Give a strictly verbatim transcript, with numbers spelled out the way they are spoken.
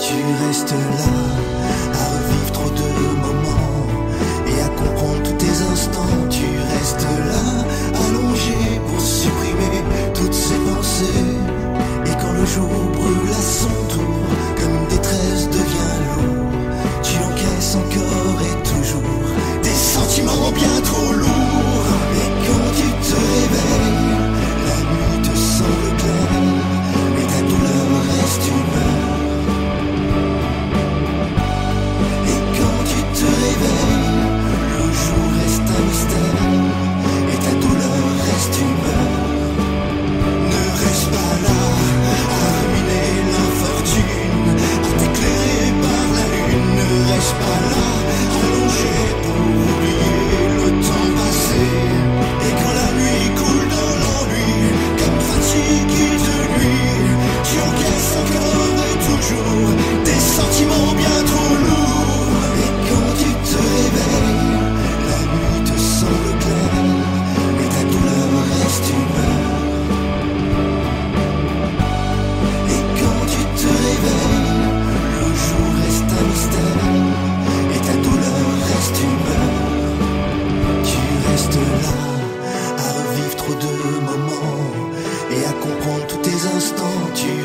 Tu restes là, à revivre trop de moments et à comprendre tous tes instants. Tu restes là, allongé pour supprimer toutes ces pensées. Et quand le jour brûle à son tour, comme détresse devient lourd, tu encaisses encore et toujours des sentiments bien trop lourds. Et quand tu te réveilles, la nuit te semble claire, mais ta douleur reste une peur. Et quand tu te réveilles, le jour reste un mystère, et ta douleur reste une peur. Ne reste pas là, à ruminer l'infortune, à t'éclairer par la lune. Ne reste pas là, allongé pour oublier le temps passé. Et quand la nuit coule dans l'ennui, comme fatigue qui te nuit, tu encaisses encore et toujours des sentiments bien trop lourds. Et quand tu te réveilles, la nuit te semble claire, mais ta douleur reste une peur. Et quand tu te réveilles, le jour reste un mystère, et ta douleur reste une peur. Tu restes là, à revivre trop de moments et à comprendre tous tes instants. Tu